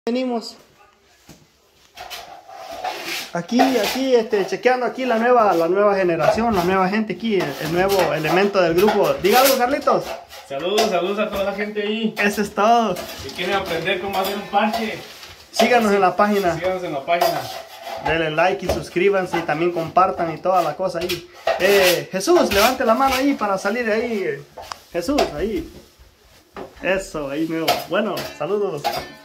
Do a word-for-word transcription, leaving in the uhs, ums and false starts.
Venimos aquí, aquí, este, chequeando aquí la nueva, la nueva generación, la nueva gente aquí, el, el nuevo elemento del grupo. Diga algo, Carlitos. Saludos, saludos a toda la gente ahí. Eso es todo. Si quieren aprender cómo hacer un parche, síganos en la página. Síganos en la página. Denle like y suscríbanse y también compartan y toda la cosa ahí. Eh, Jesús, levante la mano ahí para salir de ahí. Jesús, ahí. Eso, ahí nuevo. Bueno, saludos.